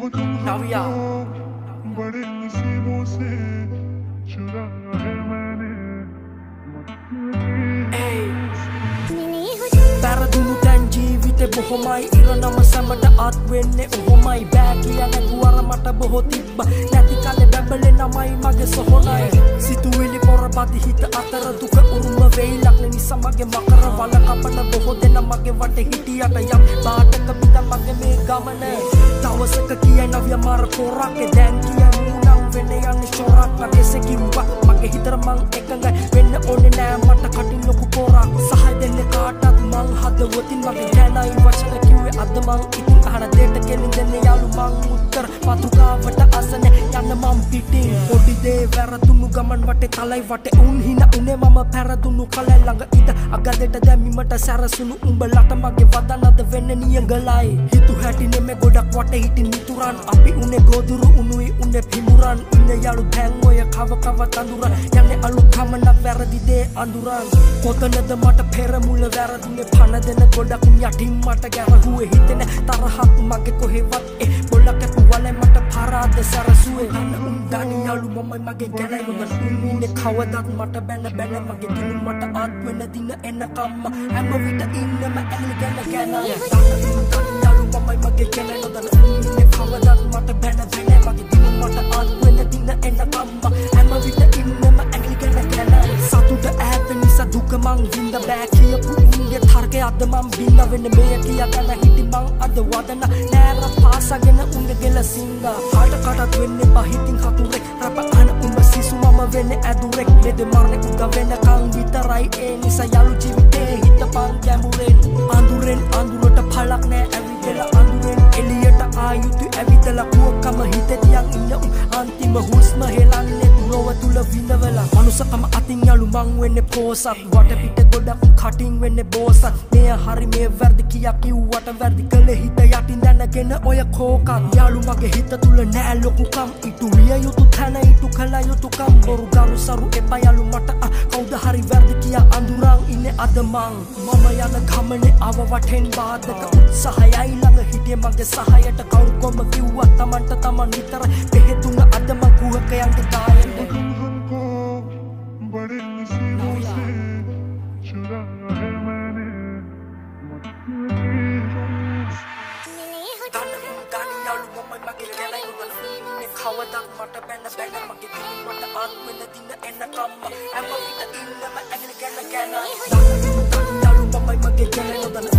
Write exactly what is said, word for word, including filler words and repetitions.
Navia बड़े नसीबों से चुराया है मैंने Para dulu dan ජීවිතේ බොහොමයි ඉරණම සැමට අත් වෙන්නේ ඔහොමයි බෑ කියන ගුවර මට බොහෝ තිබ්බා නැති කලේ බැබලේ නමයි මගේ සොහොනයි සිතුවිලි පොරපති හිත අතර දුක උරුම වෙයි ලක්න නිසා මගේ මකර වල කපන බොහෝ දෙන මගේ වටේ හිටියට යම් බාටක පිට මගේ මේ ගමන දවසක කියයි නවිය මාර පොරක් දැන් කියමු නම් වෙන්නේ යන්නේ ෂොරක් මගේ සෙකිව්වා මගේ හිතර මං එකඟයි වෙන්න ඕනේ නෑ මට කටින් ලොකු පොරක් සහය දෙන්න කාටත් මං හදවතින් මගේ ගැනයි වචන කිව්වේ අද මං ඉතින් අහන දෙයට කෙලින් දෙන්නේ යාළු මං උත්තර පතුකාවට අසන යන්න මං පිටින් පොඩි දේ වැරදුණු ගමන් වටේ තලයි වටේ උන් හින උනේ මම පැරදුණු කලයි ළඟ ඉඳ අගදෙට දැමීමට සැරසුණු උඹලට මගේ වදනද වෙන්නේ නියඟලයි හිතු හැටි නෙමෙ ගොඩක් වටේ හිටින් මිතුරන් අපි උනේ ගෝදුරු උනුයි උනේ පිමුරන් ඉන්නේ යාළු දැන් ඔය කව කව තඳුරන් යන්නේ අලුත් කමනක් වැරදි දේ අඳුරන් කොතනද මට පෙර මුල වැරදුනේ පණ දෙන ගොඩක් යටින් මට ගැහුවේ හිතෙන තරහක් මගේ කොහෙවත් ඒ බොලක තුවලේ මට පරාද සරසුවේ උන් දනි යාළු මමයි මගේ ගැලයි මොකද උන්නේ කවදත් මට බැන බැන මගේ දිනු මට ආත් වෙන දින එනකම්ම හැම විට ඉන්නම ඇලි ගැන ගැන යාළු මමයි මගේ ගැලයි නොදන්න උන්නේ කවදත් මට බැන බැන මගේ දිනු මට ආත් වෙන දින එනකම්ම හැම විට ඉන්නම ඇලි ගැන ගැන සතුට ඈත නිසා දුක මං විඳ බෑ කියපු උන්ගේ තරගේ අද මං බින්න වෙන්නේ මේ කියාගෙන හිටි මං අද වදන නෑර පාසගෙන උන්ගේ ගෙල සිංගා කාට කාටත් වෙන්නේ පහිතින් හතුරෙක් රප අහන උඹ සිසු මම වෙන්නේ ඇදුරෙක් මෙද මරණේ උදා වෙනකන් විතරයි ඒ නිසා යාළු ජීවිතේ හිටපන් ගැඹුරෙන් අඳුරෙන් අඳුරට පළක් නෑ ඇවිදලා අඳුරෙන් එළියට ආයුතු ඇවිදලා කුවකම හිතේ තියන් ඉන්න උන් අන්තිම හුස්ම හෙලන්නේ තුලව තුල විඳවලා මනුසකම අතින් යාළු මං වෙන්නේ පෝසත් වට පිට ගොඩක් කටින් වෙන්නේ බෝසත් මේ හරි මේ වැරදි කියා කිව්වට වැරදි කළේ හිත යටින් දැනගෙන ඔය කෝකත් යාළු මගේ හිත තුල නෑ ලොකුකම් ඉටු විය යුතු තැන ඉටු කළ යුතුකම් බොරු ගරු සරු එපා යාළු මට කවුද හරි වැරදි කියා අඳුරන් ඉන්නේ අද මං මම යන ගමනේ ආව වටෙන් බාධක උත්සාහයයි ළඟ හිටියේ මගේ සහායට කවුරු කොම කිව්වා තමන්ට තමන් විතර බෙහෙතුන අද මං කුහකයන්ට දායන්න बड़े नसीबों से चुराया है मैंने කවදත් මට බැන බැන මගේ දින මට ආත් වෙන දින එනකම්ම හැම විට ඉන්නම ඇගිලි ගැන ගැන යාළු මමයි මගේ ගැන නොදන්න